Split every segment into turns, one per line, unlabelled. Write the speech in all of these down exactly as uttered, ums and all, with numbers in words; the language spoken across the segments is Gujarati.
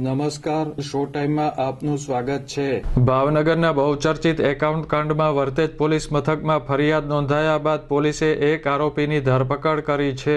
નમસ્કાર, શો ટાઈમમાં આપનું સ્વાગત છે।
ભાવનગરના બહુચર્ચિત એકાઉન્ટ કાંડમાં વર્તેજ પોલીસ મથકમાં ફરિયાદ નોંધાયા બાદ પોલીસે એક આરોપીની ધરપકડ કરી છે।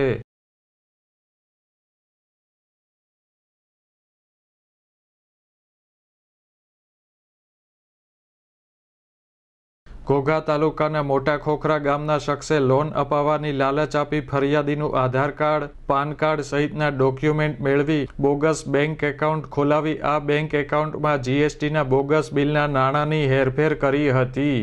ઘોઘા તાલુકાના મોટા ખોખરા ગામના શખ્સે લોન અપાવવાની લાલચ આપી ફરિયાદીનું આધાર કાર્ડ, પાન કાર્ડ સહિતના ડોક્યુમેન્ટ મેળવી બોગસ બેંક એકાઉન્ટ ખોલાવી આ બેંક એકાઉન્ટમાં જીએસટીના બોગસ બિલના નાણાંની હેરફેર કરી હતી।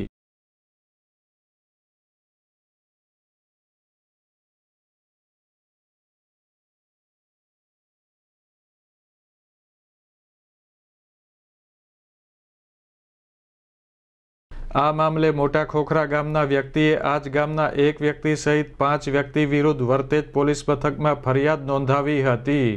આ મામલે મોટા ખોખરા ગામના વ્યક્તિએ આજ ગામના એક વ્યક્તિ સહિત પાંચ વ્યક્તિ વિરુદ્ધ વર્તેજ પોલીસ મથકમાં ફરિયાદ નોંધાવી હતી।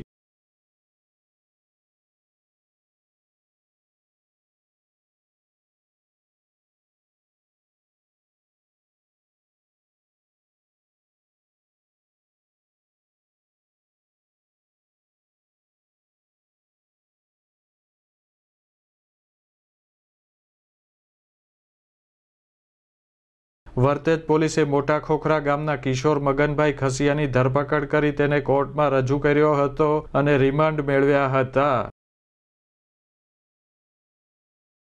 વર્તેજ પોલીસે મોટા ખોખરા ગામના કિશોર મગનભાઈ ખસિયાની ધરપકડ કરી તેને કોર્ટમાં રજૂ કર્યો હતો અને રિમાન્ડ મેળવ્યા હતા।